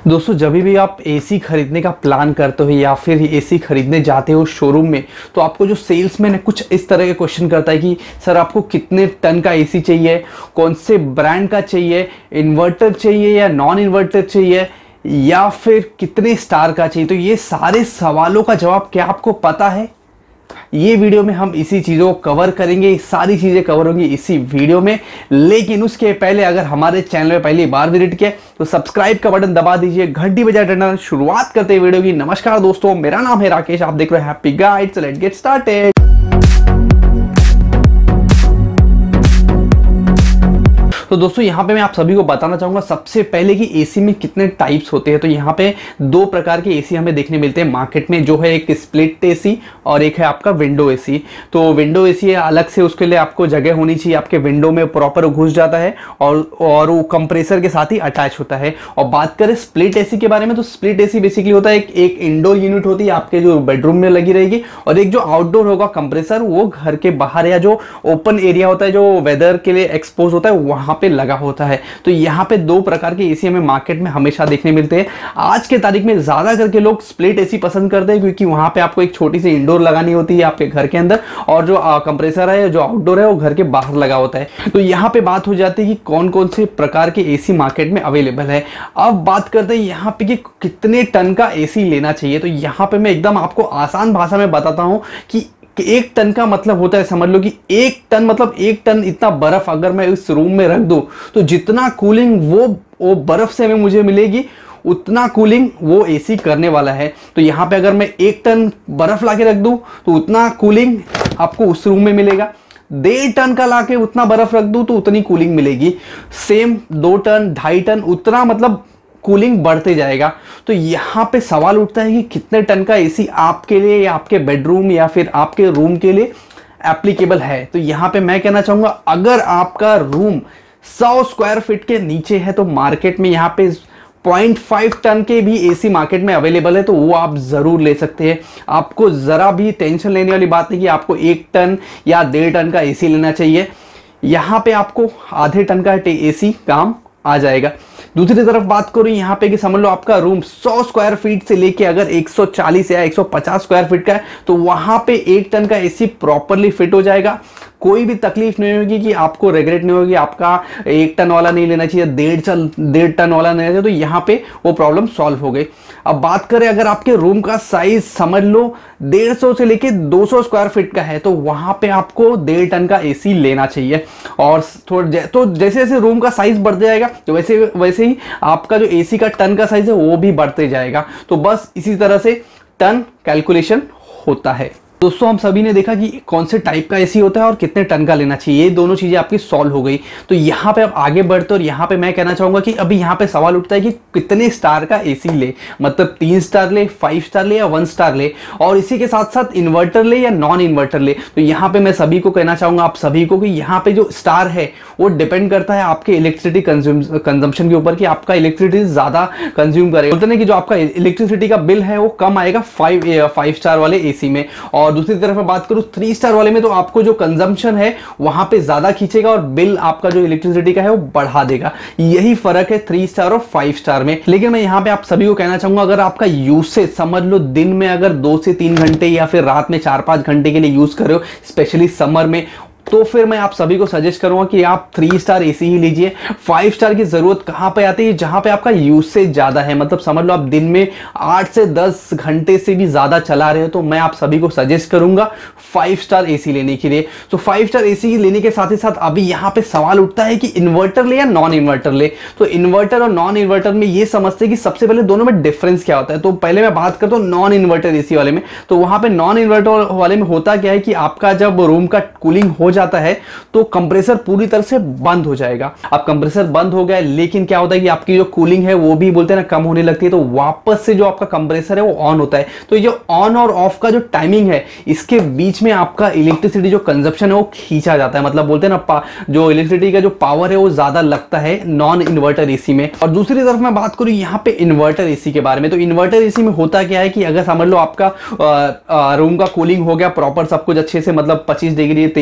दोस्तों जब भी आप एसी खरीदने का प्लान करते हो या फिर एसी खरीदने जाते हो शोरूम में, तो आपको जो सेल्समैन है कुछ इस तरह के क्वेश्चन करता है कि सर आपको कितने टन का एसी चाहिए, कौन से ब्रांड का चाहिए, इन्वर्टर चाहिए या नॉन इन्वर्टर चाहिए, या फिर कितने स्टार का चाहिए। तो ये सारे सवालों का जवाब क्या आपको पता है? ये वीडियो में हम इसी चीज़ों को कवर करेंगे, सारी चीज़ें कवर होंगी इसी वीडियो में। लेकिन उसके पहले अगर हमारे चैनल में पहली बार विजिट किया तो सब्सक्राइब का बटन दबा दीजिए, घंटी बजाए डंडा। शुरुआत करते हैं वीडियो की। नमस्कार दोस्तों, मेरा नाम है राकेश, आप देख रहे हैं Happy Guide. Let's get started. तो दोस्तों यहाँ पे मैं आप सभी को बताना चाहूँगा सबसे पहले कि एसी में कितने टाइप्स होते हैं। तो यहाँ पे दो प्रकार के एसी हमें देखने मिलते हैं मार्केट में, जो है एक स्प्लिट एसी और एक है आपका विंडो एसी। तो विंडो एसी है अलग से, उसके लिए आपको जगह होनी चाहिए, आपके विंडो में प्रॉपर घुस जाता है और वो कंप्रेसर के साथ ही अटैच होता है। और बात करें स्प्लिट एसी के बारे में, तो स्प्लिट एसी बेसिकली होता है एक इंडोर यूनिट होती है आपके जो बेडरूम में लगी रहेगी, और एक जो आउटडोर होगा कंप्रेसर, वो घर के बाहर या जो ओपन एरिया होता है जो वेदर के लिए एक्सपोज होता है वहां पे लगा होता है। तो यहाँ पे दो प्रकार के एसी हमें मार्केट में हमेशा देखने मिलते हैं। आज के तारीख में ज्यादा करके लोग स्प्लिट एसी पसंद करते हैं, क्योंकि वहां पे आपको एक छोटी सी इंडोर लगानी होती है आपके घर के अंदर, और जो कंप्रेसर है जो आउटडोर है वो घर के बाहर लगा होता है। तो यहाँ पे बात हो जाती है कि कौन कौन से प्रकार के एसी मार्केट में अवेलेबल है। अब बात करते हैं यहाँ पे कि कितने टन का एसी लेना चाहिए। तो यहाँ पे मैं एकदम आपको आसान भाषा में बताता हूँ कि एक टन का मतलब होता है, समझ लो कि एक टन मतलब एक टन इतना बर्फ अगर मैं इस रूम में रख दूं तो जितना कूलिंग वो बर्फ से हमें मुझे मिलेगी उतना कूलिंग वो एसी करने वाला है। तो यहाँ पे अगर मैं एक टन बर्फ लाके रख दूं तो उतना कूलिंग आपको उस रूम में मिलेगा। 1.5 टन का लाके उतना बर्फ रख दूं तो उतनी कूलिंग मिलेगी। सेम 2 टन 2.5 टन उतना मतलब कूलिंग बढ़ते जाएगा। तो यहाँ पे सवाल उठता है कि कितने टन का एसी आपके लिए या आपके बेडरूम या फिर आपके रूम के लिए एप्लीकेबल है। तो यहाँ पे मैं कहना चाहूँगा, अगर आपका रूम 100 स्क्वायर फीट के नीचे है तो मार्केट में यहाँ पे 0.5 टन के भी एसी मार्केट में अवेलेबल है, तो वो आप जरूर ले सकते हैं। आपको जरा भी टेंशन लेने वाली बात नहीं कि आपको 1 टन या 1.5 टन का एसी लेना चाहिए। यहाँ पे आपको आधे टन का एसी काम आ जाएगा। दूसरी तरफ बात करूं यहाँ पे कि समझ लो आपका रूम 100 स्क्वायर फीट से लेके अगर 140 या 150 स्क्वायर फीट का है, तो वहां पे 1 टन का एसी प्रॉपरली फिट हो जाएगा। कोई भी तकलीफ नहीं होगी कि आपको रिग्रेट नहीं होगी आपका 1 टन वाला नहीं लेना चाहिए, 1.5 टन वाला नहीं लेना चाहिए। तो यहाँ पे वो प्रॉब्लम सॉल्व हो गई। अब बात करें अगर आपके रूम का साइज समझ लो 150 से लेके 200 स्क्वायर फीट का है, तो वहां पे आपको 1.5 टन का एसी लेना चाहिए। और तो जैसे जैसे रूम का साइज बढ़ते जाएगा तो वैसे ही आपका जो एसी का टन का साइज है वो भी बढ़ते जाएगा। तो बस इसी तरह से टन कैलकुलेशन होता है। दोस्तों हम सभी ने देखा कि कौन से टाइप का एसी होता है और कितने टन का लेना चाहिए, ये दोनों चीजें आपकी सॉल्व हो गई। तो यहाँ पे आप आगे बढ़ते और यहाँ पे मैं कहना चाहूंगा कि अभी यहाँ पे सवाल उठता है कि कितने स्टार का एसी ले, मतलब 3 स्टार ले, 5 स्टार ले या 1 स्टार ले, और इसी के साथ साथ इन्वर्टर ले या नॉन इन्वर्टर ले। तो यहाँ पे मैं सभी को कहना चाहूंगा आप सभी को कि यहाँ पे जो स्टार है वो डिपेंड करता है आपके इलेक्ट्रिसिटी कंजम्पशन के ऊपर, कि आपका इलेक्ट्रिसिटी ज्यादा कंज्यूम करेगा। बोलते हैं कि जो आपका इलेक्ट्रिसिटी का बिल है वो कम आएगा 5 स्टार वाले एसी में। और दूसरी तरफ मैं बात करूं 3 स्टार वाले में, तो आपको जो कंजम्पशन है वहां पे ज्यादा खींचेगा और बिल आपका जो इलेक्ट्रिसिटी का है वो बढ़ा देगा। यही फर्क है 3 स्टार और 5 स्टार में। लेकिन मैं यहां पे आप सभी को कहना चाहूंगा, अगर आपका यूसेज समझ लो दिन में अगर 2 से 3 घंटे या फिर रात में 4-5 घंटे के लिए यूज कर रहे हो, स्पेशली समर में, तो फिर मैं आप सभी को सजेस्ट करूंगा कि आप 3 स्टार एसी ही लीजिए। 5 स्टार की जरूरत कहां पे आती है? जहां पे आपका यूसेज ज्यादा है, मतलब समझ लो आप दिन में 8 से 10 घंटे से भी ज्यादा चला रहे हो, तो मैं आप सभी को सजेस्ट करूंगा 5 स्टार एसी लेने के लिए। तो 5 स्टार एसी लेने के साथ ही साथ अभी यहां पे सवाल उठता है कि इन्वर्टर ले या नॉन इन्वर्टर ले। तो इन्वर्टर और नॉन इन्वर्टर में ये समझते हैं कि सबसे पहले दोनों में डिफरेंस क्या होता है। तो पहले मैं बात करता हूं नॉन इन्वर्टर एसी वाले में। तो वहां पे नॉन इन्वर्टर वाले में होता क्या है कि आपका जब रूम का कूलिंग हो जाता है तो कंप्रेसर पूरी तरह से बंद हो जाएगा। अब कंप्रेसर बंद हो गया, लेकिन क्या होता है कि आपकी जो कूलिंग है वो भी बोलते हैं ना कम होने लगती है, तो वापस से जो आपका कंप्रेसर है वो ऑन होता है। तो ये जो ऑन और ऑफ का जो टाइमिंग है, इसके बीच में आपका इलेक्ट्रिसिटी जो कंजप्शन है वो खींचा जाता है। मतलब बोलते हैं ना जो इलेक्ट्रिसिटी का जो पावर है वो ज्यादा लगता है नॉन इन्वर्टर एसी में। और दूसरी तरफ मैं बात करूं यहाँ पे इन्वर्टर एसी के बारे में, तो इन्वर्टर एसी में होता क्या है कि अगर समझ लो आपका रूम का कूलिंग हो गया प्रॉपर, सब कुछ अच्छे से, मतलब 25 डिग्री 23 डिग्री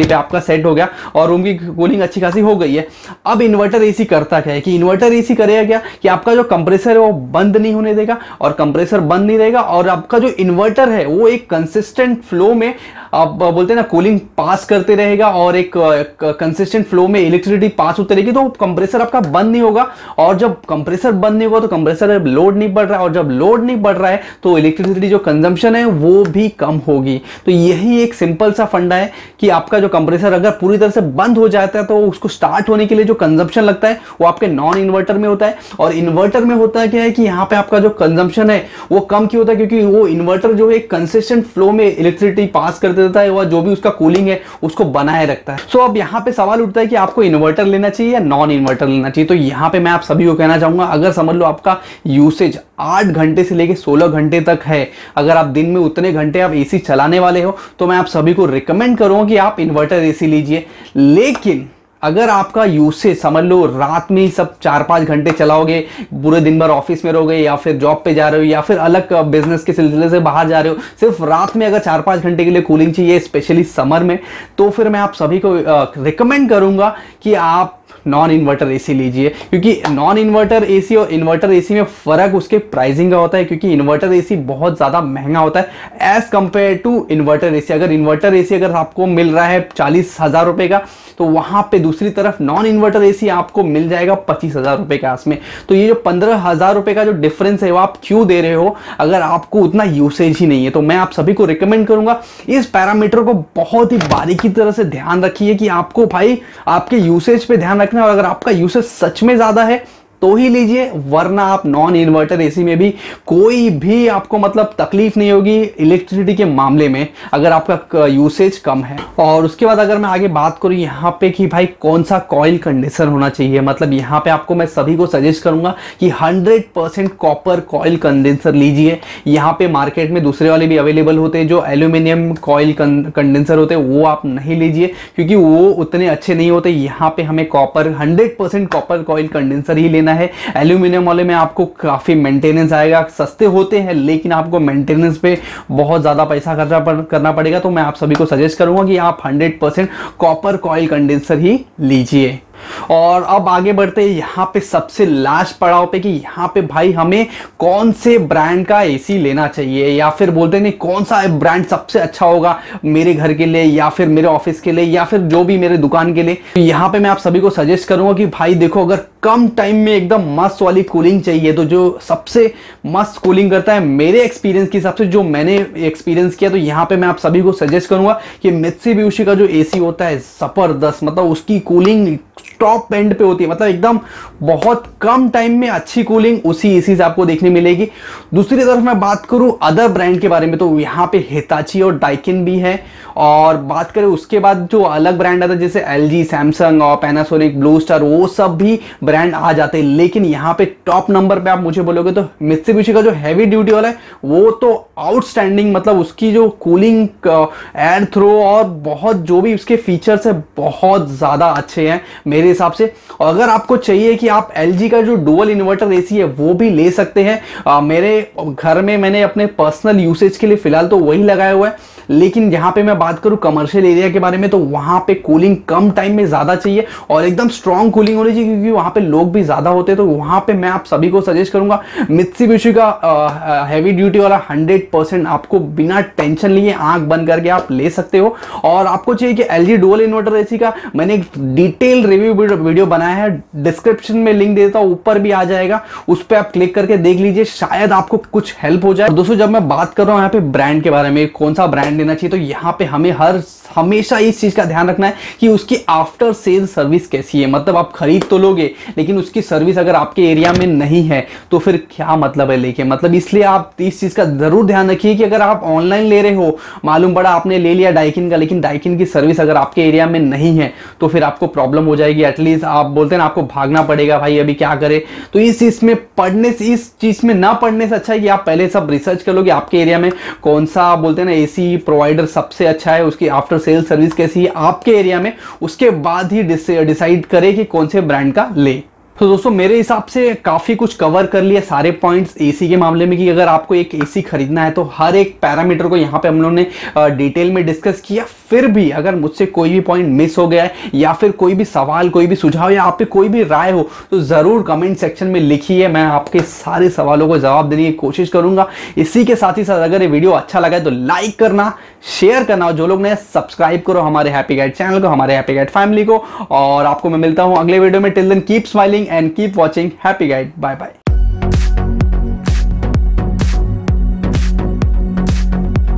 पे आपका सेट हो गया और रूम की कूलिंग अच्छी खासी हो गई है। अब इन्वर्टर एसी करता क्या है कि इन्वर्टर एसी करेगा क्या कि आपका जो कंप्रेसर है वो बंद नहीं होने देगा, और कंप्रेसर बंद नहीं रहेगा, और आपका जो इन्वर्टर है वो एक कंसिस्टेंट फ्लो में आप बोलते हैं ना कूलिंग पास करते रहेगा, और एक कंसिस्टेंट फ्लो में इलेक्ट्रिसिटी पास होती रहेगी, तो कंप्रेसर आपका बंद नहीं होगा। और जब कंप्रेसर बंद नहीं होगा तो कंप्रेसर लोड नहीं बढ़ रहा है, और जब लोड नहीं बढ़ रहा है तो इलेक्ट्रिसिटी जो कंजम्पशन है वो भी कम होगी। तो यही एक सिंपल सा फंडा है कि आपका जो कंप्रेसर अगर पूरी तरह से बंद हो जाता है तो उसको स्टार्ट होने के लिए जो कंजम्पशन लगता है वो आपके नॉन इन्वर्टर में होता है, और इन्वर्टर में होता है क्या है कि यहाँ पे आपका जो कंजम्पशन है वो कम क्यों होता है, क्योंकि वो इन्वर्टर जो है कंसिस्टेंट फ्लो में इलेक्ट्रिसिटी पास कर देता है और जो भी उसका कूलिंग है उसको बनाए रखता है। सो अब यहाँ पे सवाल उठता है कि आपको इन्वर्टर लेना चाहिए या नॉन इन्वर्टर लेना चाहिए। तो यहाँ पे मैं आप सभी को कहना चाहूंगा, अगर समझ लो आपका यूसेज 8 घंटे से लेके 16 घंटे तक है, अगर आप दिन में उतने घंटे आप एसी चलाने वाले हो, तो मैं आप सभी को रिकमेंड करूंगा कि आप इन्वर्टर एसी लीजिए। लेकिन अगर आपका यूसेज समझ लो रात में ही सब 4-5 घंटे चलाओगे, पूरे दिन भर ऑफिस में रहोगे या फिर जॉब पे जा रहे हो या फिर अलग बिजनेस के सिलसिले से बाहर जा रहे हो, सिर्फ रात में अगर 4-5 घंटे के लिए कूलिंग चाहिए स्पेशली समर में, तो फिर मैं आप सभी को रिकमेंड करूंगा कि आप नॉन इन्वर्टर एसी लीजिए। क्योंकि नॉन इन्वर्टर एसी और इन्वर्टर एसी में फर्क उसके प्राइसिंग का होता है, क्योंकि इन्वर्टर एसी बहुत ज्यादा महंगा होता है as compare to inverter AC. अगर इन्वर्टर एसी अगर आपको मिल रहा है 40,000 रुपए का, तो वहां पे दूसरी तरफ नॉन इन्वर्टर एसी आपको मिल जाएगा 25,000 रुपए के आस में। तो ये जो 15,000 रुपए का जो डिफरेंस है वो आप क्यों दे रहे हो अगर आपको उतना यूसेज ही नहीं है। तो मैं आप सभी को रिकमेंड करूंगा इस पैरामीटर को बहुत ही बारीकी तरह से ध्यान रखिए कि आपको भाई आपके यूसेज पे ध्यान रखना, और अगर आपका यूसेज सच में ज्यादा है तो ही लीजिए, वरना आप नॉन इन्वर्टर एसी में भी कोई भी आपको मतलब तकलीफ नहीं होगी इलेक्ट्रिसिटी के मामले में अगर आपका यूसेज कम है। और उसके बाद अगर मैं आगे बात करूं यहाँ पे कि भाई कौन सा कॉइल कंडेंसर होना चाहिए, मतलब यहाँ पे आपको मैं सभी को सजेस्ट करूंगा कि 100% कॉपर कॉइल कंडेंसर लीजिए। यहाँ पे मार्केट में दूसरे वाले भी अवेलेबल होते हैं जो एल्यूमिनियम कॉइल कंडेंसर होते हैं, वो आप नहीं लीजिए क्योंकि वो उतने अच्छे नहीं होते। यहाँ पे हमें कॉपर 100% कॉपर कॉइल कंडेंसर ही लेना है। एल्यूमिनियम वाले में आपको काफी मेंटेनेंस आएगा, सस्ते होते हैं लेकिन आपको मेंटेनेंस पे बहुत ज्यादा पैसा करना पड़ेगा। तो मैं आप सभी को सजेस्ट करूंगा कि आप 100% कॉपर कॉइल कंडेंसर ही लीजिए। और अब आगे बढ़ते हैं यहाँ पे सबसे लास्ट पड़ाव पे कि यहाँ पे भाई हमें कौन से ब्रांड का एसी लेना चाहिए, या फिर बोलते नहीं कौन सा ब्रांड सबसे अच्छा होगा मेरे घर के लिए या फिर मेरे ऑफिस के लिए या फिर जो भी मेरे दुकान के लिए। तो यहाँ पे मैं आप सभी को सजेस्ट करूंगा कि भाई देखो, अगर कम टाइम में एकदम मस्त वाली कूलिंग चाहिए तो जो सबसे मस्त कूलिंग करता है मेरे एक्सपीरियंस के हिसाब से, जो मैंने एक्सपीरियंस किया, तो यहाँ पे मैं आप सभी को सजेस्ट करूंगा कि मित्सुबिशी का जो एसी होता है जबरदस्त, मतलब उसकी कूलिंग टॉप एंड पे होती है, मतलब एकदम बहुत कम टाइम में अच्छी कूलिंग उसी एसी से आपको देखने मिलेगी। दूसरी तरफ मैं बात करूं अदर ब्रांड के बारे में तो यहाँ पे हिताची और डाइकिन भी है, और बात करें उसके बाद जो अलग ब्रांड आता है जैसे एलजी, सैमसंग और पैनासोनिक, ब्लू स्टार, वो सब भी ब्रांड आ जाते हैं। लेकिन यहाँ पे टॉप नंबर पे आप मुझे बोलोगे तो मित्सुबिशी का जो हैवी ड्यूटी वाला है वो तो आउटस्टैंडिंग, मतलब उसकी जो कूलिंग, एयर थ्रो और बहुत जो भी उसके फीचर्स है बहुत ज्यादा अच्छे हैं मेरे हिसाब से। और अगर आपको चाहिए कि आप एलजी का जो डुअल इन्वर्टर एसी है वो भी ले सकते हैं। मेरे घर में मैंने अपने पर्सनल यूसेज के लिए फिलहाल तो वही लगाया हुआ है। लेकिन जहां पे मैं बात करूं कमर्शियल एरिया के बारे में तो वहां पे कूलिंग कम टाइम में ज्यादा चाहिए और एकदम स्ट्रॉन्ग कूलिंग होनी चाहिए क्योंकि वहां पे लोग भी ज्यादा होते हैं। तो वहां पे मैं आप सभी को सजेस्ट करूंगा मित्सुबिशी का हैवी ड्यूटी वाला 100% आपको बिना टेंशन लिए आंख बंद करके आप ले सकते हो। और आपको चाहिए कि एलजी डुअल इन्वर्टर एसी का मैंने एक डिटेल रिव्यू वीडियो बनाया है, डिस्क्रिप्शन में लिंक दे देता हूं, ऊपर भी आ जाएगा, उस पर आप क्लिक करके देख लीजिए, शायद आपको कुछ हेल्प हो जाए। दोस्तों जब मैं बात कर रहा हूं यहाँ पे ब्रांड के बारे में, कौन सा ब्रांड लेना चाहिए, तो यहाँ पे हमें हमेशा इस चीज का ध्यान रखना है कि उसकी आफ्टर सेल सर्विस कैसी है। मतलब आप खरीद तो लोगे लेकिन उसकी सर्विस अगर आपके एरिया में नहीं है तो फिर क्या मतलब है लेके, मतलब इसलिए आप इस चीज का जरूर ध्यान रखिए कि अगर आप ऑनलाइन ले रहे हो, मालूम पड़ा आपने ले लिया डाइकिन का, लेकिन डाइकिन की सर्विस अगर आपके एरिया में नहीं है तो फिर आपको प्रॉब्लम हो जाएगी। एटलीस्ट आप बोलते हैं ना आपको भागना पड़ेगा, भाई अभी क्या करे। तो इस चीज में ना पढ़ने से अच्छा है कि आप पहले सब रिसर्च कर लो कि आपके एरिया में कौन सा बोलते हैं ना एसी प्रोवाइडर सबसे अच्छा है, उसकी आफ्टर सेल सर्विस कैसी है आपके एरिया में, उसके बाद ही डिसाइड करें कि कौन से ब्रांड का ले। तो दोस्तों मेरे हिसाब से काफ़ी कुछ कवर कर लिया सारे पॉइंट्स एसी के मामले में, कि अगर आपको एक एसी खरीदना है तो हर एक पैरामीटर को यहाँ पे हम लोगों ने डिटेल में डिस्कस किया। फिर भी अगर मुझसे कोई भी पॉइंट मिस हो गया है या फिर कोई भी सवाल, कोई भी सुझाव या आप पे कोई भी राय हो तो ज़रूर कमेंट सेक्शन में लिखिए, मैं आपके सारे सवालों को जवाब देने की कोशिश करूंगा। इसी के साथ ही साथ अगर ये वीडियो अच्छा लगा है तो लाइक करना, शेयर करना, और जो लोग नए सब्सक्राइब करो हमारे हैप्पी गाइड चैनल को, हमारे हैप्पी गाइड फैमिली को। और आपको मैं मिलता हूं अगले वीडियो में। Till then keep smiling and keep watching Happy Guide. Bye bye.